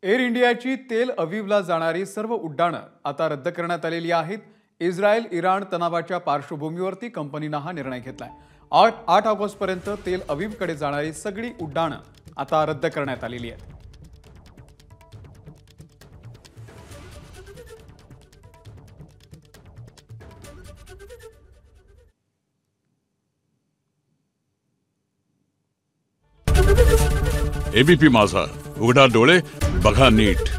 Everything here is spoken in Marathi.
एअर इंडियाची तेल अवीवला जाणारी सर्व उड्डाणं आता रद्द करण्यात आलेली आहेत। इस्रायल इराण तणावाच्या पार्श्वभूमीवरती कंपनीने हा निर्णय घेतलाय। 8 ऑगस्टपर्यंत तेल अवीवकडे जाणारी सगळी उड्डाणं आता रद्द करण्यात आलेली आहेत। एबीपी माझा, उघडा डोळे बघा नीट।